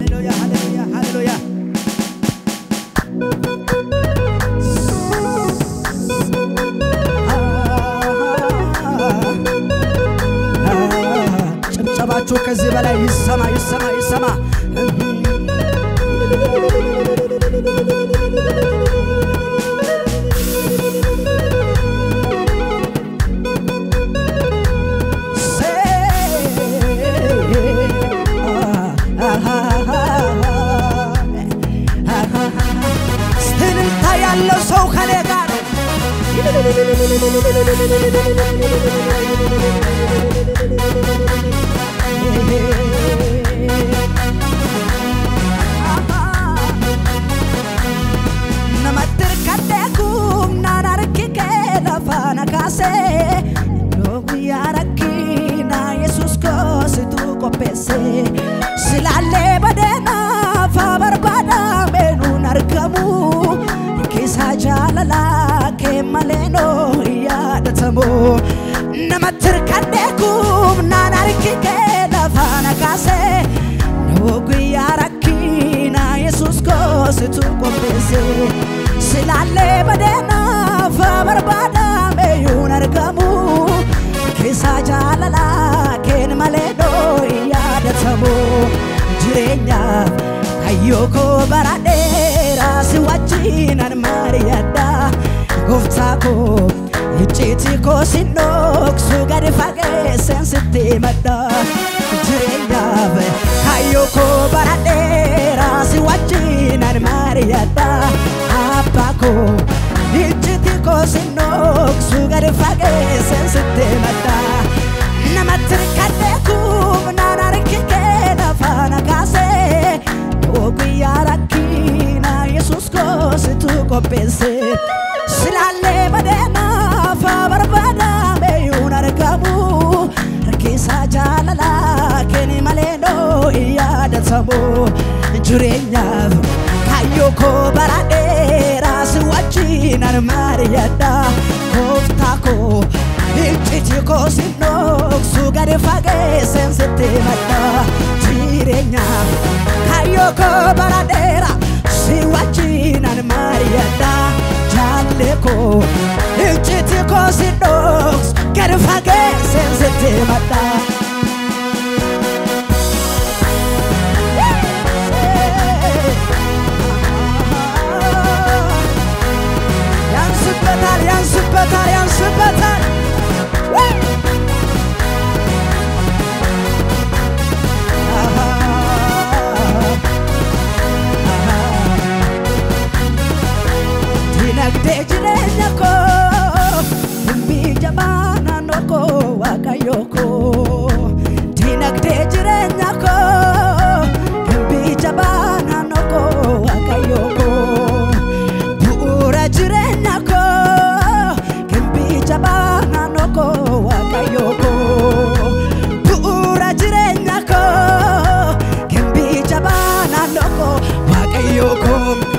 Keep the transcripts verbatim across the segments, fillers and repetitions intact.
ሃሌሉያ ሃሌሉያ ሃሌሉያ ጭብጨባችሁ ከዚህ በላይ ይሰማ ይሰማ ይሰማ ያለው ሰው ከኔ ጋር ነመድር ከደኩም ናናርኪ ከለፋና ካሴ ሎጉያ ረኪና ኢየሱስ ኮስቱ ቆፔሴ ስላለ በደና ፋበርባዳ ሜኑን አርከሙ jalala ke maleno ya datamo namatir kadekum nanarki ke lafana kase nogu yarakina yesus ko situ kopese silale badena fabarbada meyun argamu kisa jalala ke maleno ya datamo jirenya ayoko baradera siwachinan mariada goftako ichitiko sinok sugar fage sensite mada jirenya ayoko baradera siwachinan mariada apako ichitiko sinok sugar fage sensite mada namatir kadekum nanarki kena fana kase oguya rakina yesus ko situ kopese silale badena fabarbada meyun argamu rakisa jalala keni maleno iyadatsamo jirenya kayoko baradera siwachinan mariada koftako ichitiko sinok sugar fage sensite mada jirenya kayoko baradera siwachinan mariada jaleko ichitiko sinok sugar fage sensite mada yansbetal yansbetal yansbetal Dinagdejirenya ko mbijabana noko wakayoko Dinagdejirenya ko mbijabana noko wakayoko Buura jirenya ko mbijabana noko wakayoko Buura jirenya ko mbijabana noko wakayoko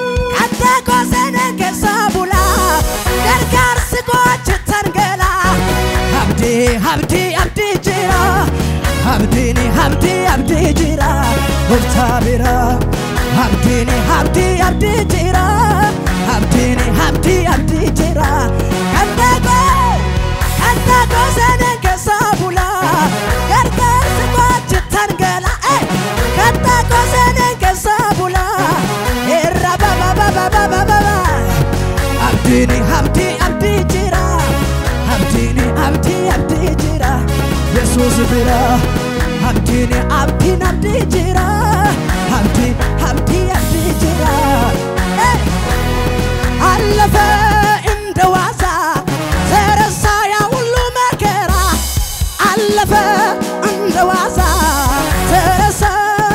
Habdi habdi jira habdi ni habdi habdi jira urtabira habdi ni habdi habdi jira habdi ni habdi habdi jira kandago kandago zene kesabula gargar squat tangala eh kandago zene kesabula erra ba ba ba ba ba ba habdi ni habdi habdi jira habdini abdi abdi jira yesus bira habdini abdi abdi jira habdi habdi abdi jira alafa indawaza serasa ya ullu makera alafa indawaza serasa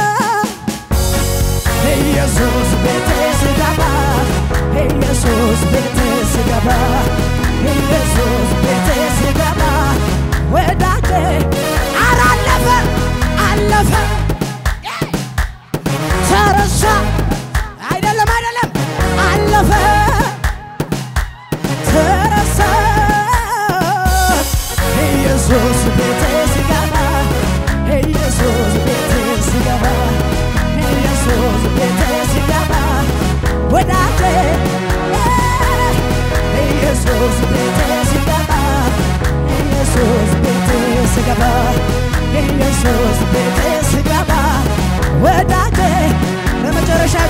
hey yesus bete sigaba hey yesus bete sigaba hey yesus bete sigaba wedate aralafa alafa serasa አይደለም አይደለም አለፈ ተረሳ ኢየሱስ ቤቴ ሲገባ ኢየሱስ ቤቴ ሲገባ ኢየሱስ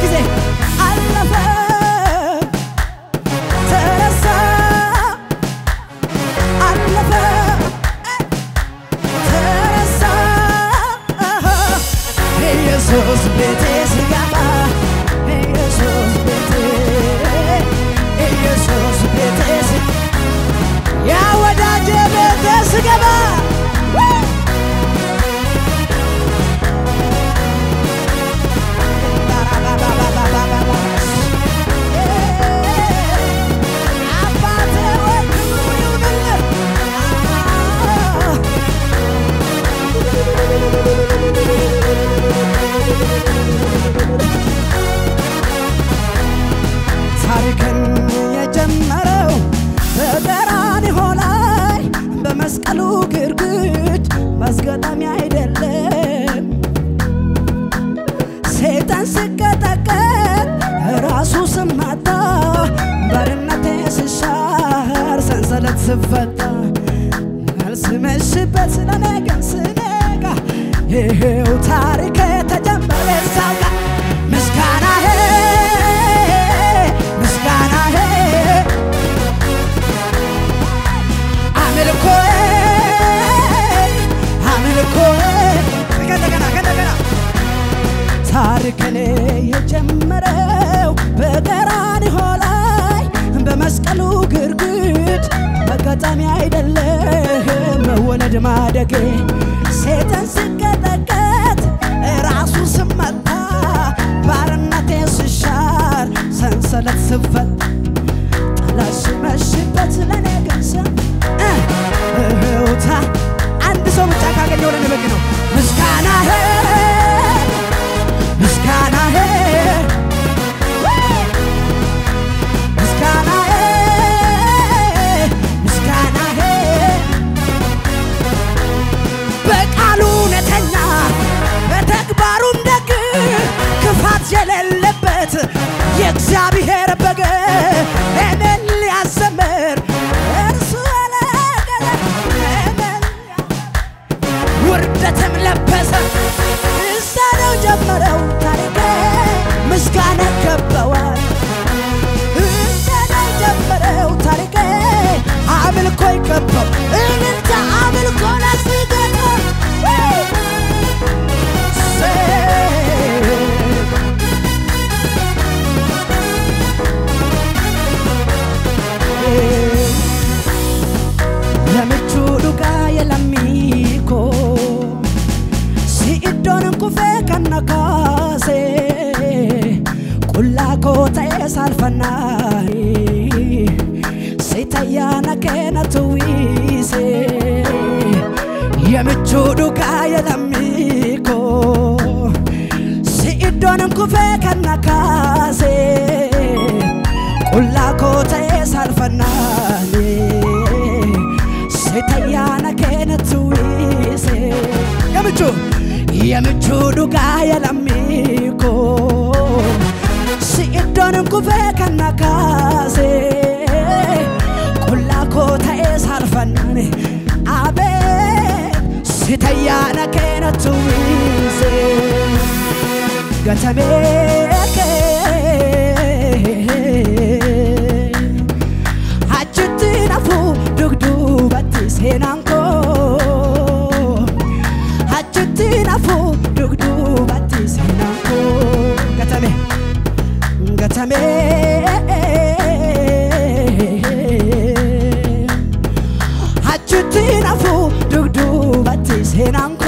ጊዜ አለፈ ተረሳ አለፈ ተረሳ ኢየሱስ ቤቴ ሲገባ ኢየሱስ ቤቴ ኢየሱስ ቤቴ ያ ወዳጄ ቤቴ ሲገባ ታሪክን የጀመረው በቀራንዮ ላይ በመስቀሉ ግርግድ ማስገጣሚያ አይደለም ሰይጣን ሲቀጠቀጥ ራሱ ሲመታ ባርነቴ ሲሻር ሰንሰለት ሲፈታ አልስመሽበት ስለነገ ስነጋ ይሄው ታሪክ ተጀመረ ሳጋ ምስጋናዬ ምስጋናዬ አምልኮዬ አምልኮዬ ገና ገና ገና ታሪክን የጀመረው በቀራንዮ ላይ በመስቀሉ ግርግድ በአጋጣሚ አይደለም መወለድ ማደጌ ሰይጣን ሲቀጠቀጥ ራሱ ሲመታ ባርነቴ ሲሻር ሰንሰለት ሲፈታ ጠላት ሲመሽበት ለኔ ግን እህውታ አንድ ሰው ብቻ ካገኘው ለኔ በቂ ነው ምስጋናዬ ምስጋናዬ ምስጋናዬ ምስጋናዬ በቃሉ እውነተኛ በተግባሩም ደግ ክፋት የሌለበት የእግዚአብሔር በግ እኔን ሊያዘምር እርሱ አለቀለ እኔን ውርደትም ለበሰ እዛ ነው ጀመረው ታሪኬ ምስጋና ገባዋል እዛ ነው ጀመረው ታሪኬ አምልኮ ይገባው እልልታ አምልኮ ላስገባ ለምቹ ዱጋ የለሚኮ ሲዶን ኩፌ ከነካሴ ቁላኮ ተሳልፈናይ ሲታያና ከነቱዊሴ የምቹ ዱጋ የለሚኮ ሲዶን ኩፌ ከነካሴ ቁላኮ ተሳልፈናይ ሲታያና ከነቱዊሴ የምቹ የምቹ ዱጋ የለሚኮ ሲዶን ኩፌ ከነካሴ ቁላኮ ተሳልፈናይ አቤት ሲታያና ከነቱዊሴ ገተሜከ አችትናፉ ዱግዱበት ሴናንኮ አችትናፉ ዱግዱበት ሴናንኮ ገተሜ ገተሜ አችትናፉ ዱግዱበት ሴናንኮ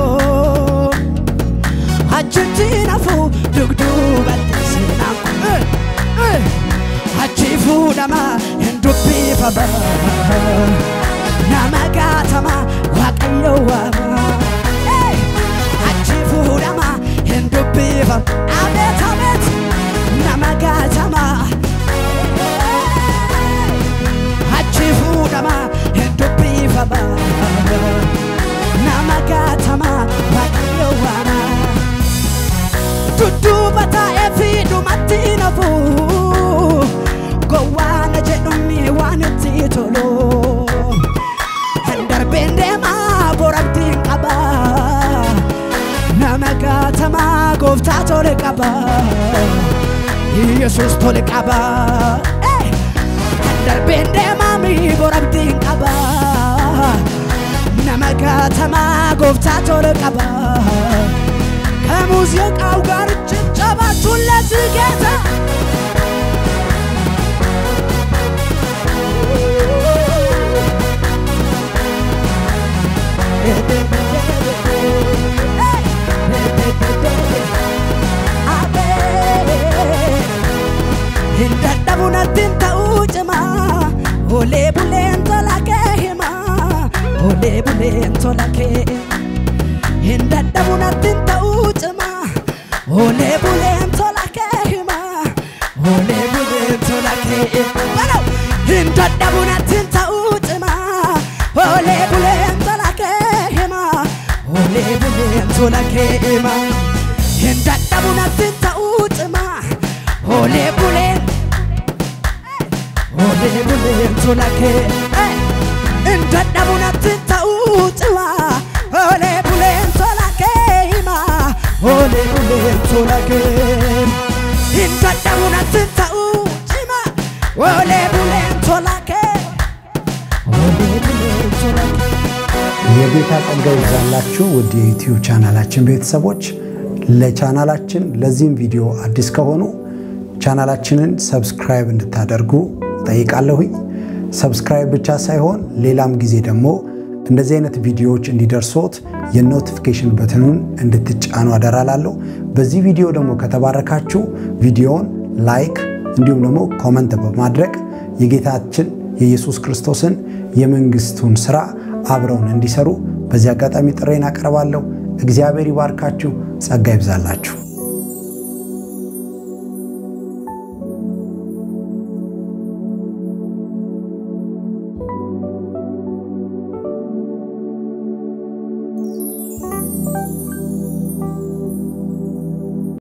አችትናፉ ዱግዱበት ሴናንኮ አቺፉ ደማ እንዱቢ ፈባ ናማጋተማ ዋቀየዋ አቺፉ ደማ እንዱቢ ፈባ አቤት አቤት ናማጋተማ አቺፉ ደማ እንዱቢ ፈባ ናማጋተማ ዋቀየዋ ዱዱበታ ኤፊዱ ማቲነፉ gowana jedhumi wanti tolo handarbende ma borabtin qaba namagatama gooftaa tole qaba Yesus tole qaba darbeen deemamii borabdiin qaba nama gatamaa gooftaa tole qaba ከሙዚቃው ጋር ጭብጨባችሁን ለዚህ ጌታ እንደደቡነትን ተውጭማ ሆሌ ቡሌን ተላከህማ ሆሌ ቡሌን ተላከ እንደደቡነትን ተውጭማ ሆሌ ቡሌን ተላከህማ ሆሌ ቡሌን ተላከ በለው እንደደቡነትን ተውጭማ ሆሌ ቡሌን ተላከህማ ሆሌ ቡሌን ተላከህማ እንደደቡነትን ተውጭማ ሆሌ ቡሌን ሆሌ ቡሌን ተላከ እንደደቡነትን ተውጭማ ሆሌ ቡሌን ተላከህማ ሆሌ ቡሌን ተላከ እንደደቡነትን ተውጭማ ሆሌ ቡሌን ተላከ ሆሌ ቡሌን ተላከ የጌታ ጸጋ ይብዛላችሁ ወደ ዩቲዩብ ቻናላችን ቤተሰቦች ለቻናላችን ለዚህም ቪዲዮ አዲስ ከሆኑ ቻናላችንን ሰብስክራይብ እንድታደርጉ ጠይቃለሁኝ ሰብስክራይብ ብቻ ሳይሆን ሌላም ጊዜ ደግሞ እንደዚህ አይነት ቪዲዮዎች እንዲደርሶት የኖቲፊኬሽን በተኑን እንድትጫኑ አደራላለሁ በዚህ ቪዲዮ ደግሞ ከተባረካችሁ ቪዲዮውን ላይክ እንዲሁም ደግሞ ኮሜንት በማድረግ የጌታችን የኢየሱስ ክርስቶስን የመንግስቱን ሥራ አብረውን እንዲሰሩ በዚያ አጋጣሚ ጥሬን አቀርባለሁ እግዚአብሔር ይባርካችሁ ጸጋ ይብዛላችሁ